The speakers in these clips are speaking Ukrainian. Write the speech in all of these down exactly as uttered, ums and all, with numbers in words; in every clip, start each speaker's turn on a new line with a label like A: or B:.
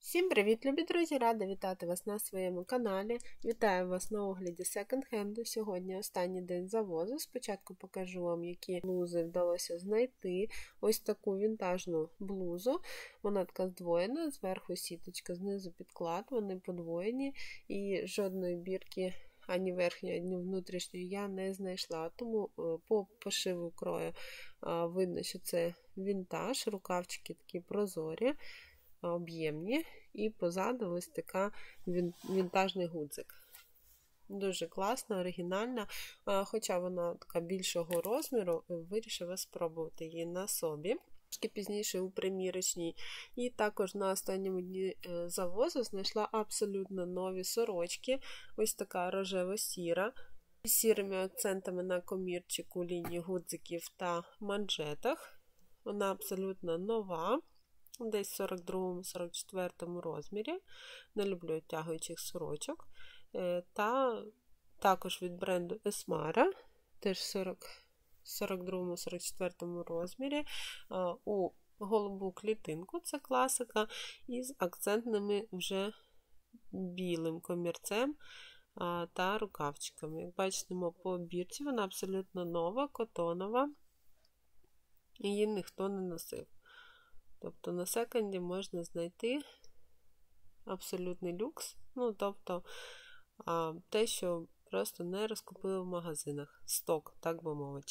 A: Всім привіт, любі друзі! Рада вітати вас на своєму каналі. Вітаю вас на огляді секонд-хенду. Сьогодні останній день завозу. Спочатку покажу вам, які блузи вдалося знайти. Ось таку вінтажну блузу. Вона така здвоєна, зверху сіточка, знизу підклад, вони подвоєні і жодної бірки ані верхньої, ані внутрішньої я не знайшла. Тому по пошиву крою видно, що це вінтаж, рукавчики такі прозорі, об'ємні, і позаду ось така вінтажний гудзик. Дуже класна, оригінальна, хоча вона така більшого розміру, вирішила спробувати її на собі. Трошки пізніше у примірочній. І також на останньому дні завозу знайшла абсолютно нові сорочки. Ось така рожево-сіра, з сірими акцентами на комірчику, лінії гудзиків та манжетах. Вона абсолютно нова. Десь в сорок другому сорок четвертому розмірі. Не люблю обтягуючих сорочок. Та також від бренду Esmara, теж в сорок другому сорок четвертому розмірі. У голубу клітинку, це класика, із акцентними вже білим комірцем та рукавчиками. Як бачите, по обірці вона абсолютно нова, котонова. Її ніхто не носив. Тобто на секонді можна знайти абсолютний люкс, ну, тобто а, те, що просто не розкупили в магазинах. Сток, так би мовити.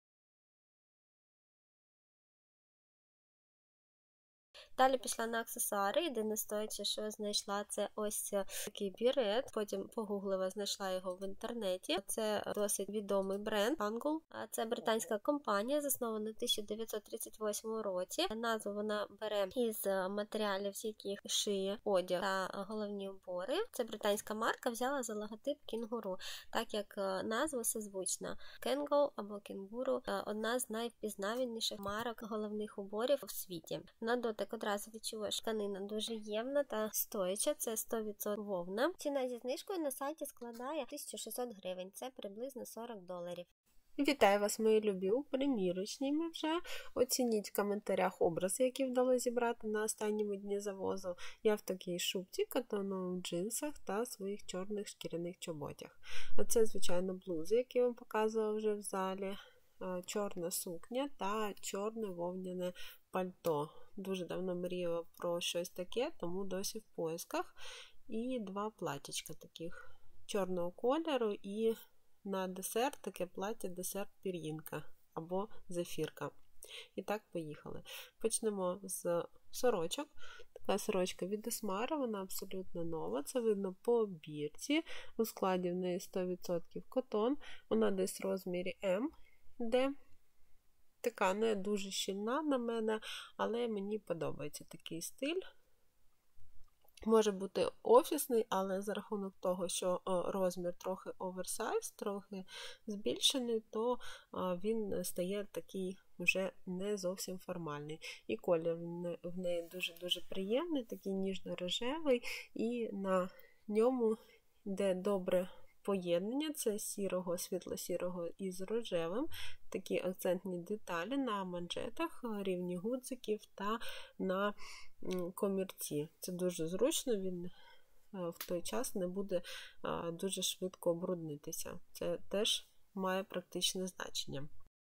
B: Далі пішла на аксесуари. Єдине стояче, що знайшла, це ось такий бірет. Потім погуглила, знайшла його в інтернеті. Це досить відомий бренд Angle. Це британська компанія, заснована в тисяча дев'ятсот тридцять восьмому році. Назву вона бере із матеріалів, з яких шиє одяг та головні убори. Це британська марка, взяла за логотип кінгуру, так як назва созвучна. Кенго або кенгуру – одна з найвпізнаваніших марок головних уборів у світі. На дотик одразу відчуваєш, тканина дуже ємна та стояча, це сто відсотків вовна. Ціна зі знижкою на сайті складає тисячу шістсот гривень, це приблизно сорок доларів.
A: Вітаю вас, мої любі, у примірочній ми вже. Оцініть в коментарях образи, які вдалося зібрати на останньому дні завозу. Я в такій шубці, катонових джинсах та своїх чорних шкіряних чоботях. А це, звичайно, блузи, які я вам показувала вже в залі. Чорна сукня та чорне вовняне пальто. Дуже давно мріяла про щось таке, тому досі в поисках. І два платічка таких чорного кольору, і на десерт таке плаття десерт пір'їнка або зефірка. І так, поїхали. Почнемо з сорочок. Така сорочка від Esmara, вона абсолютно нова, це видно по обірці. У складі в неї сто відсотків котон, вона десь в розмірі М, де така не дуже щільна на мене, але мені подобається такий стиль. Може бути офісний, але за рахунок того, що розмір трохи оверсайз, трохи збільшений, то він стає такий вже не зовсім формальний. І колір в неї дуже-дуже приємний, такий ніжно-рожевий, і на ньому йде добре поєднання, це сірого, світло-сірого із рожевим, такі акцентні деталі на манжетах, рівні гудзиків та на комірці. Це дуже зручно, він в той час не буде дуже швидко обруднитися. Це теж має практичне значення.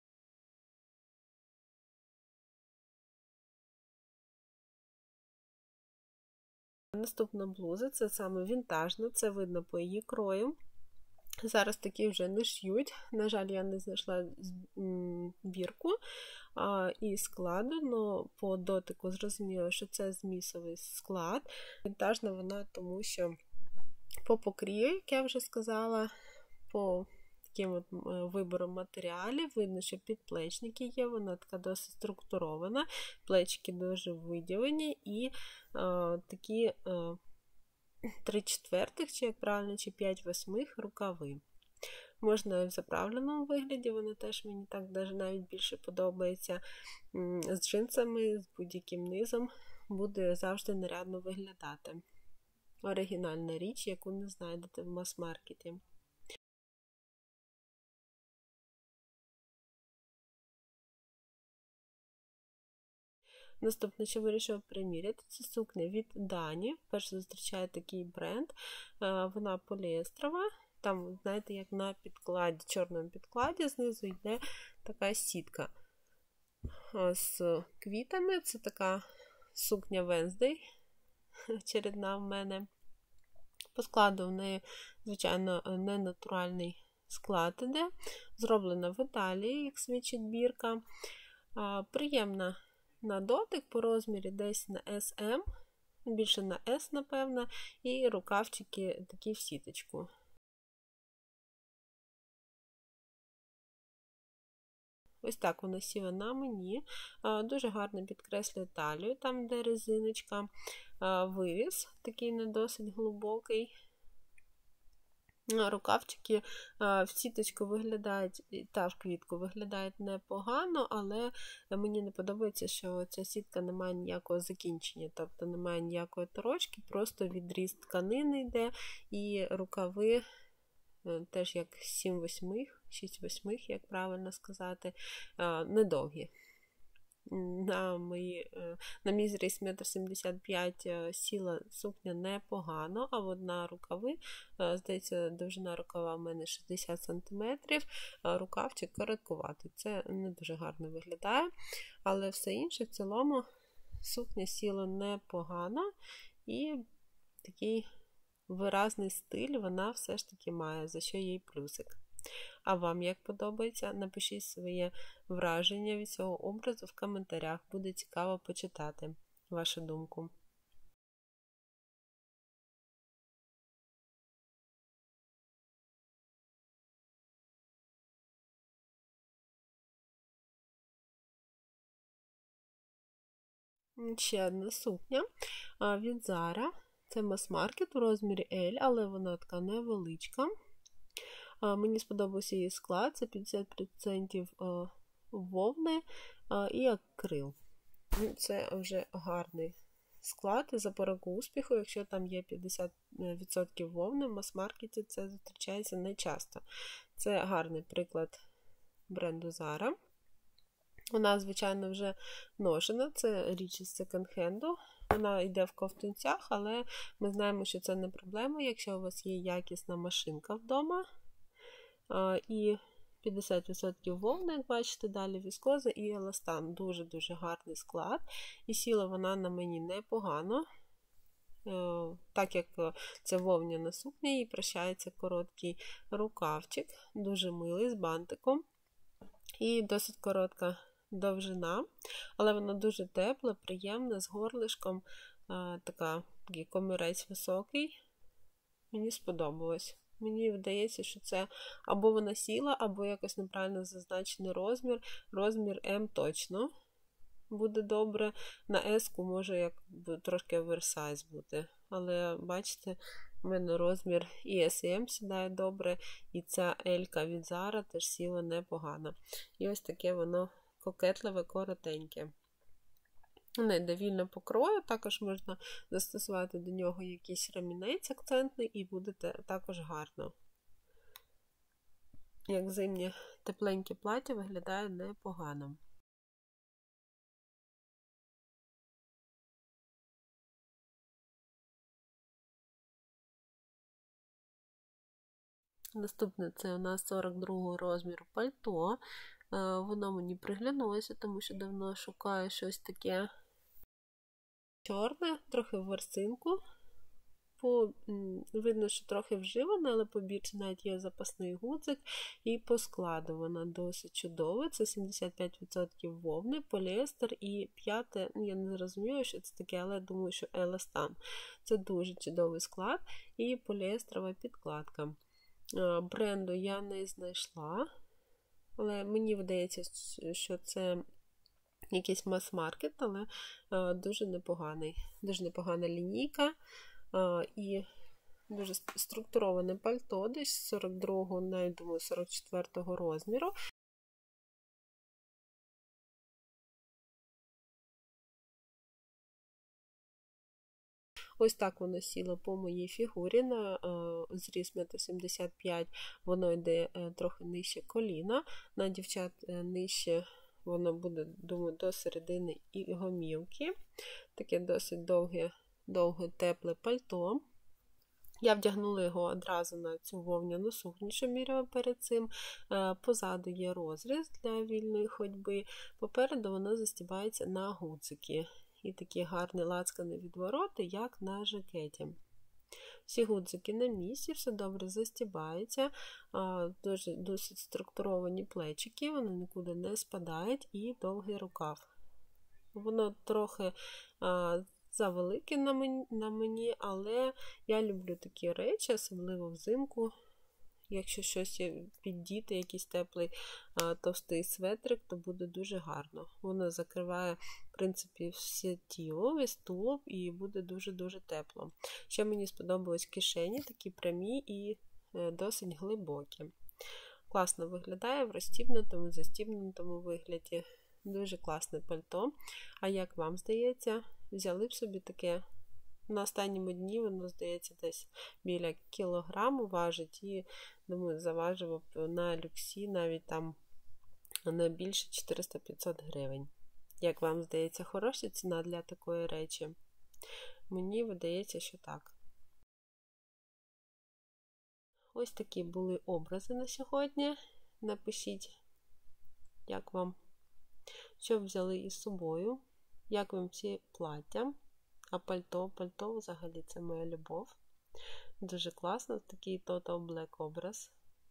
A: Наступна блуза, це саме вінтажна, це видно по її крою. Зараз такі вже не шьють. На жаль, я не знайшла бірку а, і складу, але по дотику зрозуміла, що це змісовий склад. Вінтажна вона, тому що по покрію, як я вже сказала, по таким от вибором матеріалів, видно, що підплечники є, вона така досить структурована, плечики дуже виділені і а, такі а, три четвертих, чи як правильно, чи п'ять восьмих рукави. Можна і в заправленому вигляді, вона теж мені так навіть більше подобається. З джинсами, з будь-яким низом буде завжди нарядно виглядати. Оригінальна річ, яку не знайдете в мас-маркеті. Наступне, що вирішила приміряти, це сукня від Дані. Вперше зустрічаю такий бренд. Вона поліестрова. Там, знаєте, як на підкладі, чорному підкладі, знизу йде така сітка з квітами. Це така сукня Wednesday, чередна в мене. По складу в неї, звичайно, не натуральний склад іде. Зроблена в Італії, як свідчить бірка. Приємна на дотик, по розмірі десь на ес ем, більше на ес, напевно, і рукавчики такі в сіточку. Ось так вона сіла на мені. Дуже гарно підкреслює талію, там де резиночка. Виріз, такий не досить глибокий. Рукавчики в сіточку виглядають, та в квітку виглядають непогано, але мені не подобається, що ця сітка не має ніякого закінчення, тобто немає ніякої торочки, просто відріз тканини йде, і рукави теж як сім восьмих, шість восьмих, як правильно сказати, недовгі. На, мої, на мій зріст метр сімдесят п'ять сіла сукня непогано, а от на рукави, здається, довжина рукава в мене шістдесят сантиметрів, рукавчик короткуватий. Це не дуже гарно виглядає, але все інше в цілому сукня сіла непогано і такий виразний стиль вона все ж таки має, за що їй плюсик. А вам як подобається? Напишіть своє враження від цього образу в коментарях. Буде цікаво почитати вашу думку. Ще одна сукня від Zara. Це мас-маркет в розмірі L, але вона така невеличка. Мені сподобався її склад, це п'ятдесят відсотків вовни і акрил. Це вже гарний склад, запорука успіху, якщо там є п'ятдесят відсотків вовни, в мас-маркеті це зустрічається не часто. Це гарний приклад бренду Zara. Вона, звичайно, вже ношена, це річ із секонд-хенду. Вона йде в ковтунцях, але ми знаємо, що це не проблема, якщо у вас є якісна машинка вдома. І п'ятдесят відсотків вовни, як бачите, далі віскоза і еластан. Дуже-дуже гарний склад. І сіла вона на мені непогано. Так як це вовняна сукня, їй прощається короткий рукавчик, дуже милий, з бантиком. І досить коротка довжина, але вона дуже тепла, приємна, з горлишком, така, такий комірець високий. Мені сподобалось. Мені здається, що це або вона сіла, або якось неправильно зазначений розмір. Розмір М точно буде добре. На С-ку може як трошки оверсайз бути. Але, бачите, у мене розмір і С, і М сідає добре. І ця L-ка від Zara теж сіла непогано. І ось таке воно кокетливе, коротеньке. Не йде вільно покрою, також можна застосувати до нього якийсь ремінець акцентний і буде також гарно. Як зимнє тепленьке плаття виглядає непогано. Наступне це у нас сорок другого розміру пальто. Воно мені приглянулося, тому що давно шукаю щось таке чорне, трохи в ворсинку. По, видно, що трохи вживане, але по бірці навіть є запасний гудзик. І по складу вона досить чудова. Це сімдесят п'ять відсотків вовни, поліестер і п'яте, я не зрозумію, що це таке, але думаю, що еластан. Це дуже чудовий склад і поліестерова підкладка. Бренду я не знайшла, але мені видається, що це якийсь мас-маркет, але дуже непоганий. Дуже непогана лінійка. І дуже структуроване пальто, десь сорок другого, навіть думаю, сорок четвертого розміру. Ось так воно сіло по моїй фігурі, на зріст метр сімдесят п'ять, воно йде трохи нижче коліна, на дівчат нижче воно буде, думаю, до середини і гомілки. Таке досить довге, довге тепле пальто. Я вдягнула його одразу на цю вовняну сукню, що міряла перед цим. Позаду є розріз для вільної ходьби. Попереду воно застібається на гудзики. І такі гарні лацкані відвороти, як на жакеті. Всі гудзики на місці, все добре застібається, дуже, досить структуровані плечики, вони нікуди не спадають, і довгий рукав. Воно трохи а, завелике на мені, на мені, але я люблю такі речі, особливо взимку. Якщо щось піддіти, якийсь теплий а, товстий светрик, то буде дуже гарно. Воно закриває, в принципі, все тіло, весь тулуб, і буде дуже-дуже тепло. Ще мені сподобались кишені, такі прямі і е, досить глибокі. Класно виглядає в розстібнутому, застібнутому вигляді. Дуже класне пальто. А як вам здається, взяли б собі таке? На останньому дні воно, здається, десь біля кілограму важить, і, думаю, заважило б на люксі навіть там не більше чотириста-п'ятсот гривень. Як вам здається, хороша ціна для такої речі? Мені видається, що так. Ось такі були образи на сьогодні. Напишіть, як вам, що взяли із собою, як вам ці плаття. А пальто, пальто взагалі це моя любов. Дуже класно, такий Total Black образ.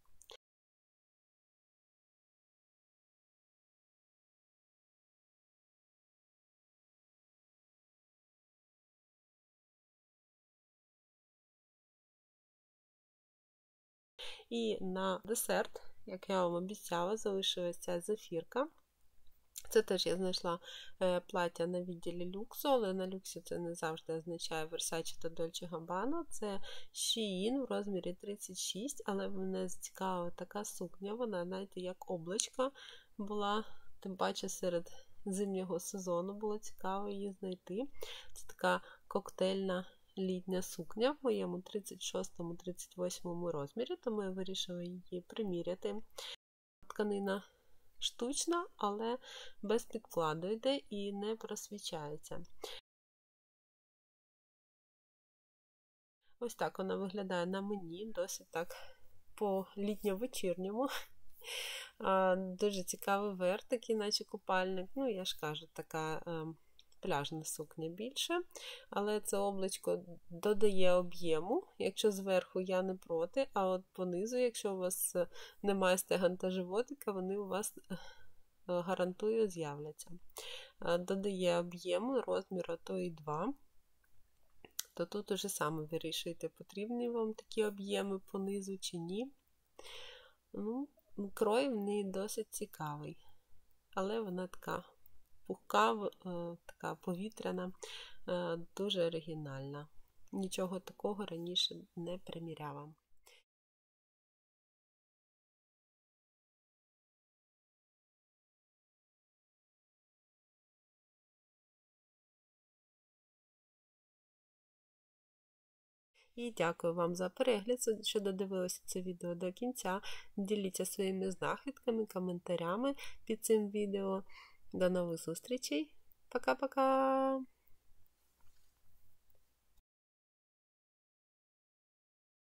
A: І на десерт, як я вам обіцяла, залишилася ця зефірка. Це теж я знайшла плаття на відділі люксу, але на люксі це не завжди означає Versace та Dolce Gabbana. Це Shein в розмірі тридцять шість, але мене зацікавила така сукня, вона, знаєте, як облачко була, тим паче серед зимнього сезону було цікаво її знайти. Це така коктейльна літня сукня в моєму тридцять шостому - тридцять восьмому розмірі, тому я вирішила її приміряти. Тканина штучна, але без підкладу йде і не просвічається. Ось так вона виглядає на мені, досить так по літньо-вечірньому. Дуже цікавий верх, такий, наче купальник. Ну, я ж кажу, така е, пляжна сукня більше. Але це облачко додає об'єму. Якщо зверху я не проти, а от понизу, якщо у вас немає стегон та животика, вони у вас, гарантую, з'являться. Додає об'єму, розміру то і два. То тут уже саме вирішуєте, потрібні вам такі об'єми понизу чи ні. Ну, крой в неї досить цікавий, але вона така пухка, така повітряна, дуже оригінальна. Нічого такого раніше не приміряла. І дякую вам за перегляд, що додивилися це відео до кінця. Діліться своїми знахідками, коментарями під цим відео. До нових зустрічей. Пока-пока!